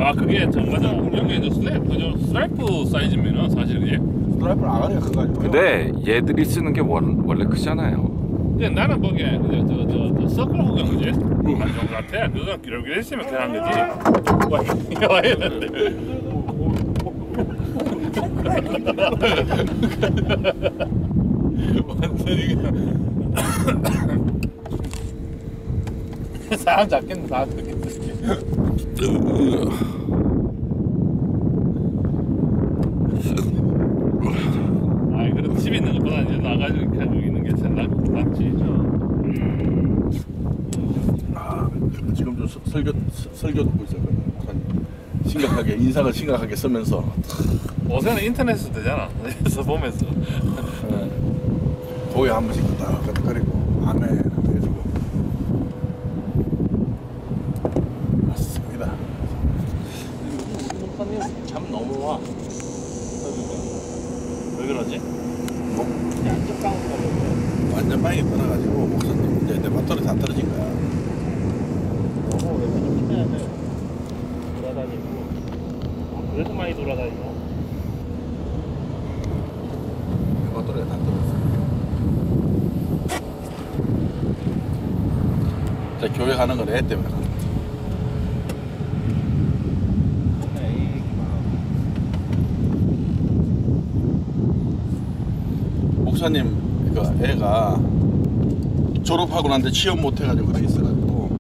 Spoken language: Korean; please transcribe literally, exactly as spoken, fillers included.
아 그게 정말 여기 이제 스트라이프 그죠? 스트라이프 사이즈면은 사실 그게. 스트라이프는 아가리가 커가지고. 근데 얘들이 쓰는 게 원, 원래 크잖아요. 근데 나는 보기에 저저저 서클 호경 그지? 한종 같아. 그거 기록이 있으면 그냥 거지. 와 이거 와 이랬는데. 완전히 사람 잡겠네 사람 잡겠네. 아이 그래도 집에 있는 것보다 이제 나가지고 가지고 있는 게 제일 낫, 낫지. 아, 지금 좀 서- 설교 서- 설교 듣고 있었거든. 심각하게 인상을 심각하게 쓰면서. 요새는 인터넷에서 되잖아. 그래서 보면서. 거기 한 번씩 따끈거리고 아멘 해주고. 맞습니다. 목사님 잠 너무 와. 왜 그러지? 양쪽 방으로 완전 빵이 떠나가지고 목사님 이제 내 배터리 다 떨어진 거야. 너무 왜 좀 힘내야 돼. 돌아다니고. 그래도 많이 돌아다니고. 내 배터리가 다 떨어졌어. 자, 교회 가는 건 애 때문에 가는 거야. 목사님 그 애가 졸업하고 난데 취업 못 해가지고 그래 있어.